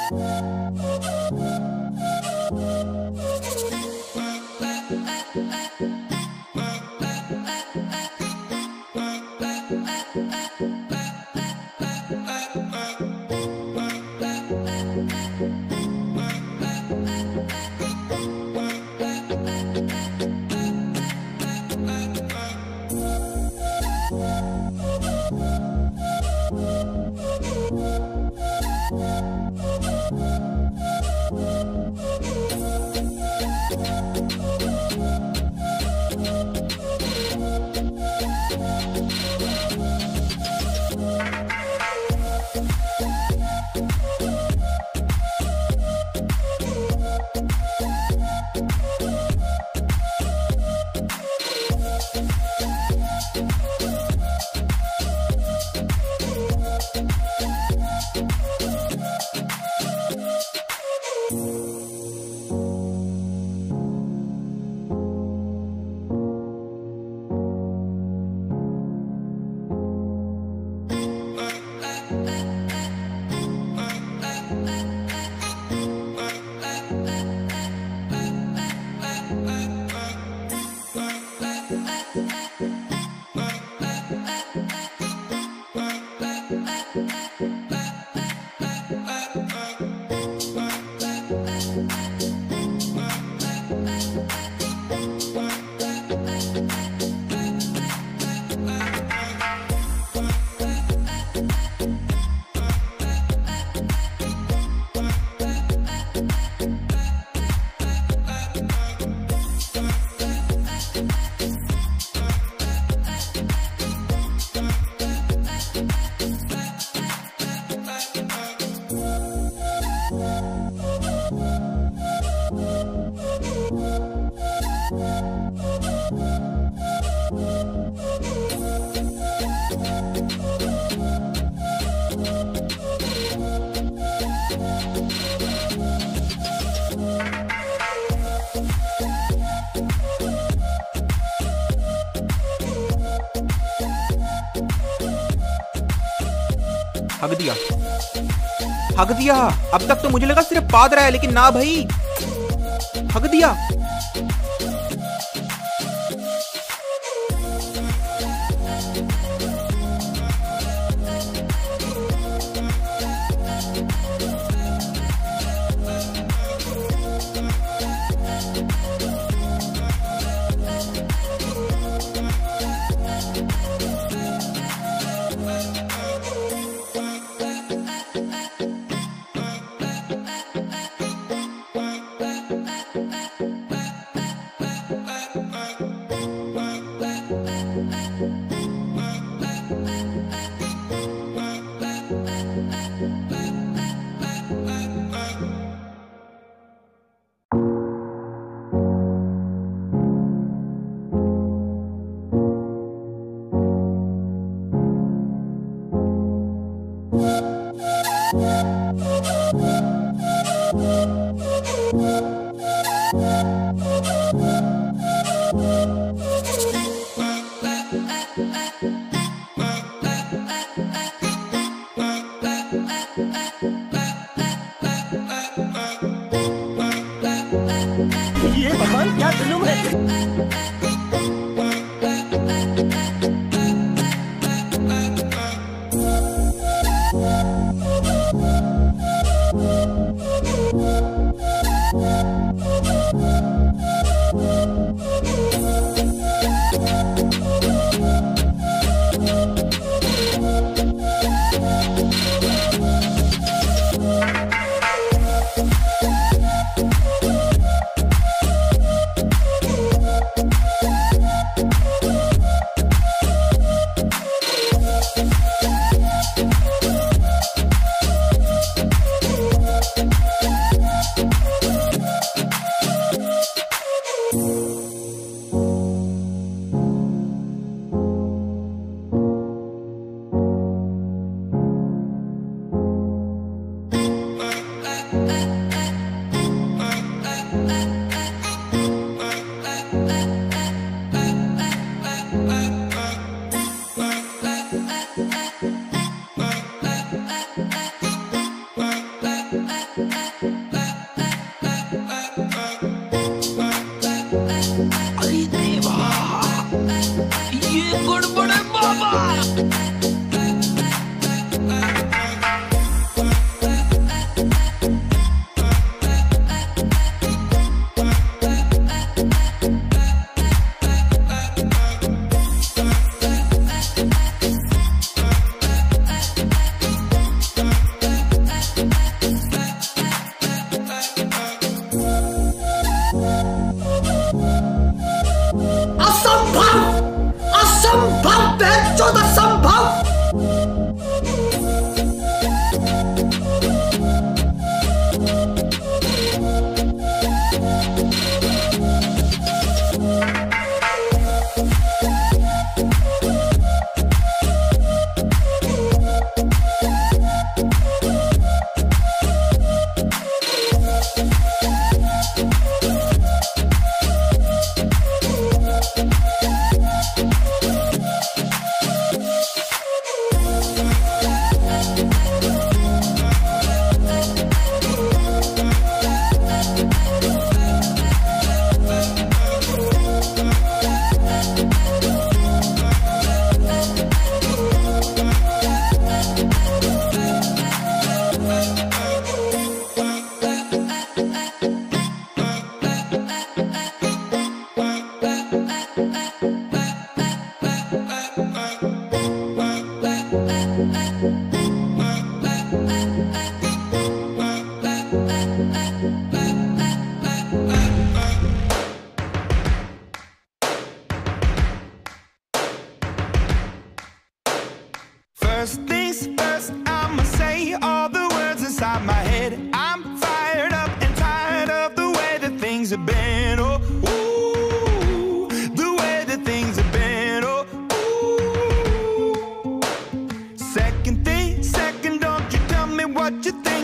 हक दिया, हक दिया। अब तक तो मुझे लगा सिर्फ पाद रहा है, लेकिन ना भाई, हक दिया। ये भगवान क्या जुल्म है।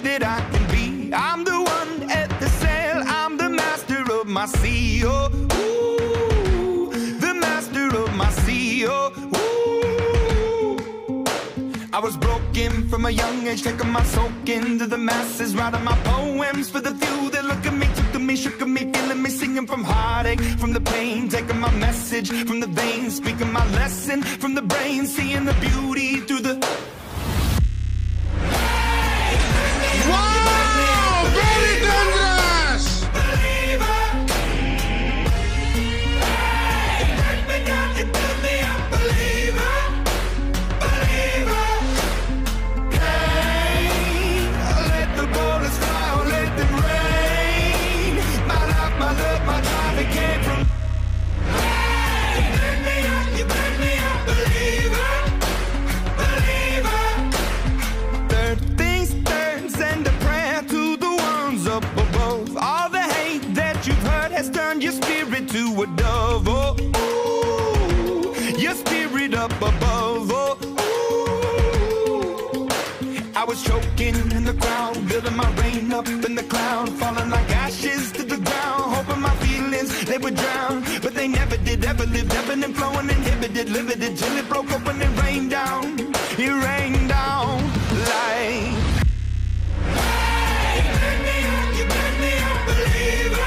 that I can be. I'm the one at the sail, I'm the master of my sea. Oh, ooh, the master of my sea. Oh, ooh. I was broken from a young age, taking my soak into the masses, writing my poems for the few that look at me, took to me, shook at me, feeling me, singing from heartache, from the pain, taking my message from the veins, speaking my lesson from the brain, seeing the beauty through the... Wow! Very dangerous! Turn your spirit to a dove, oh, ooh, your spirit up above, oh, ooh. I was choking in the crowd, building my rain up in the cloud, falling like ashes to the ground, hoping my feelings, they would drown, but they never did, ever lived, ebbing and flowing, inhibited, limited, till it broke open and rained down, it rained down like... You made me a believer.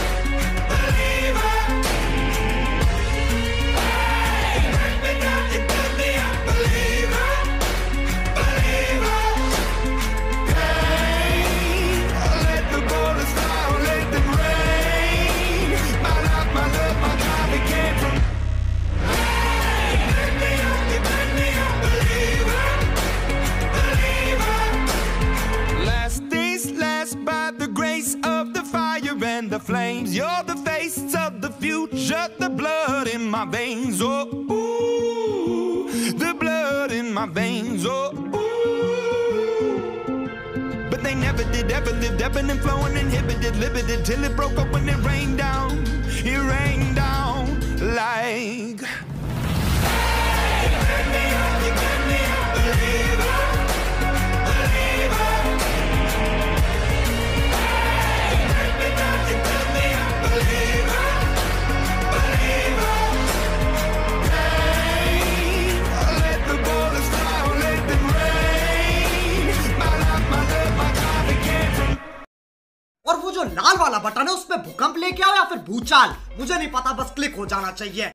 The flames, you're the face of the future, the blood in my veins, oh, ooh, the blood in my veins, oh, ooh. But they never did, ever lived, ebbing and flowing, inhibited, limited, till it broke up when it rained down like... Hey, you made me a believer, believer. और वो जो लाल वाला button है उस पे भूकंप लेके आओ या फिर भूचाल, मुझे नहीं पता, बस क्लिक हो जाना चाहिए।